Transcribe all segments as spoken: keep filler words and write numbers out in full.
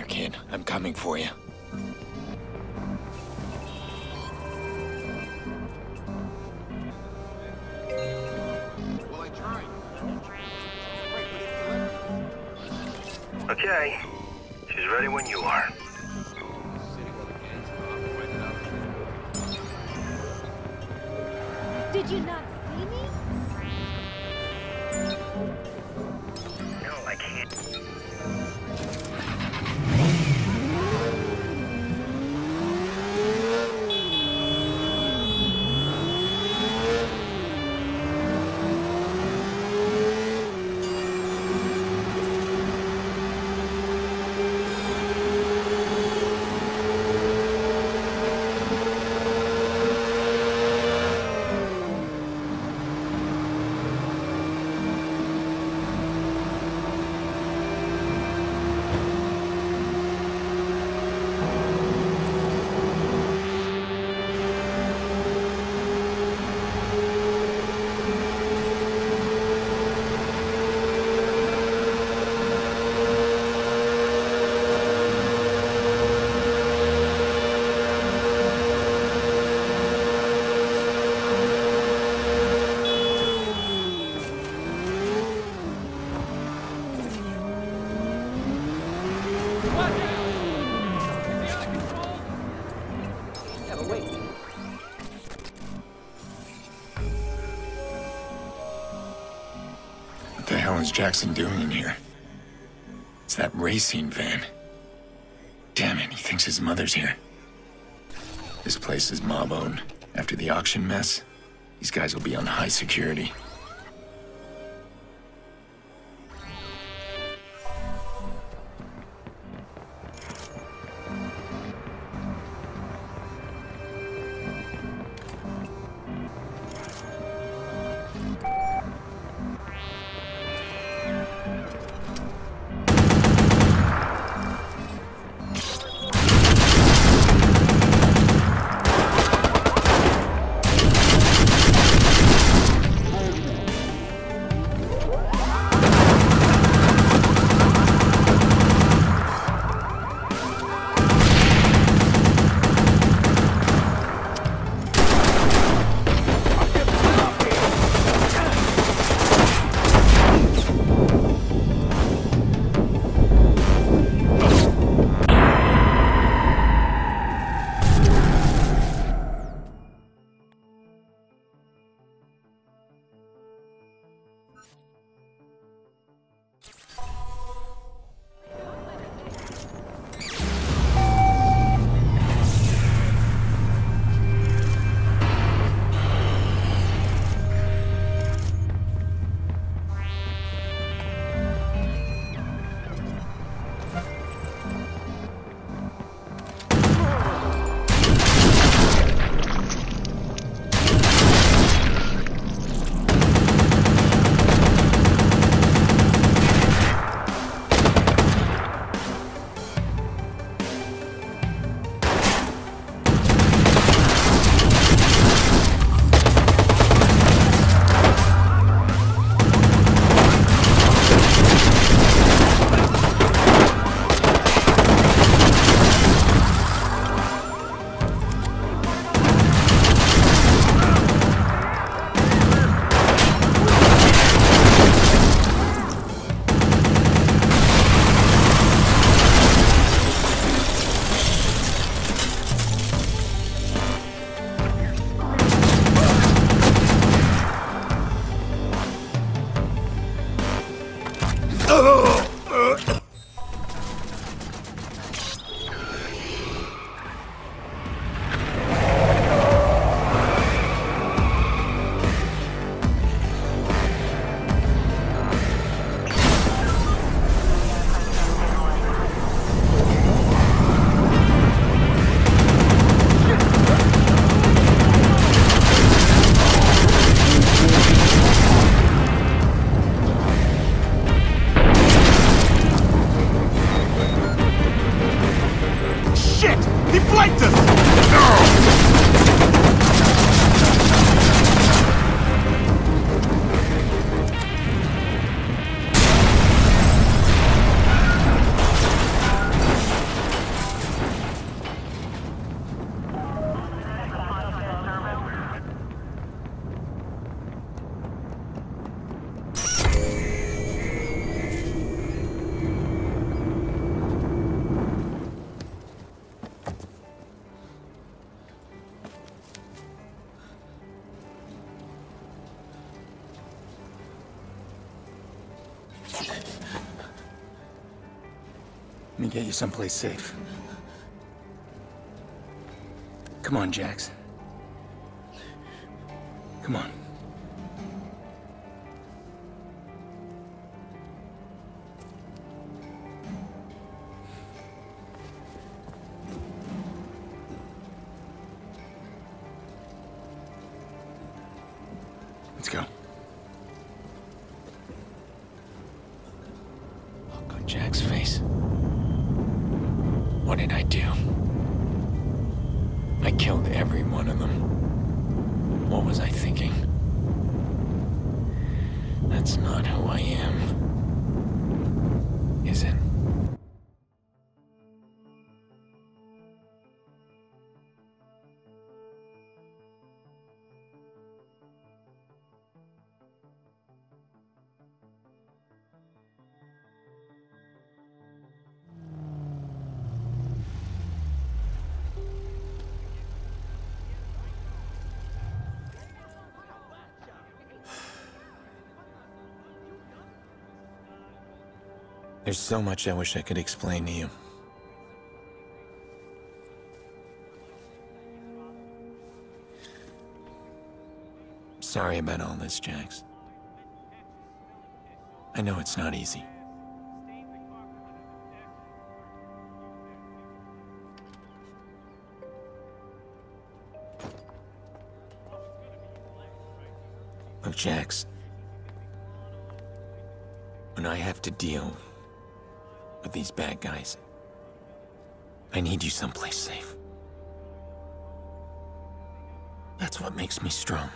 kid. I'm coming for you. Well, I tried. Okay. She's ready when you are. Did you not see me? No, I can't. What the hell is Jackson doing in here? It's that racing van. Damn it, he thinks his mother's here. This place is mob-owned. After the auction mess, these guys will be on high security. Let me get you someplace safe. Come on, Jax. Come on. Let's go. Look on Jack's face. What did I do? I killed every one of them. What was I thinking? That's not who I am. Is it? There's so much I wish I could explain to you. Sorry about all this, Jax. I know it's not easy. Look, Jax. When I have to deal with these bad guys, I need you someplace safe. That's what makes me strong.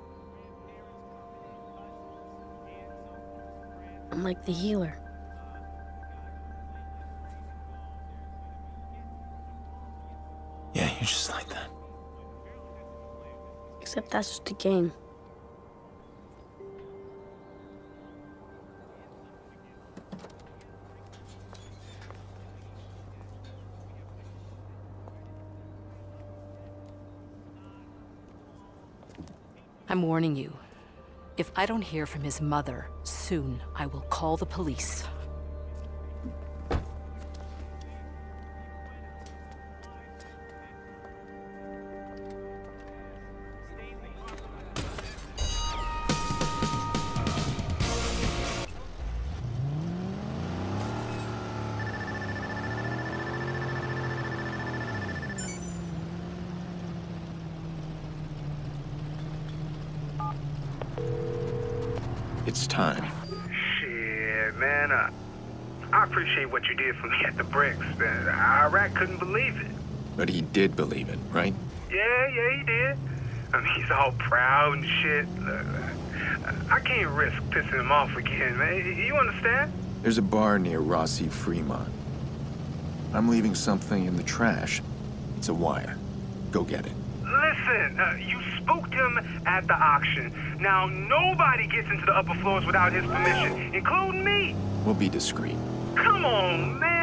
I'm like the healer. Yeah, you're just like that. Except that's just a game. I'm warning you. If I don't hear from his mother soon, I will call the police. It's time. Shit, man. Uh, I appreciate what you did for me at the bricks. Uh, Iraq couldn't believe it. But he did believe it, right? Yeah, yeah, he did. I mean, he's all proud and shit. Look, I can't risk pissing him off again, man. You understand? There's a bar near Rossi Fremont. I'm leaving something in the trash. It's a wire. Go get it. Listen, uh, you spooked him at the auction. Now, nobody gets into the upper floors without his permission, including me. We'll be discreet. Come on, man.